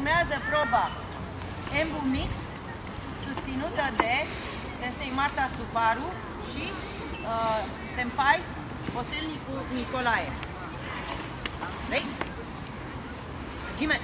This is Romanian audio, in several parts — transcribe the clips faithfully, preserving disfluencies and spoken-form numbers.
Urmează proba Embu Mixt, susținută de Sensei Marta Stuparu și uh, Senpai Postelnicu Nicolae. Vrei? Jime!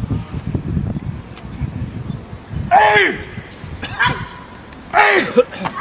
Hey!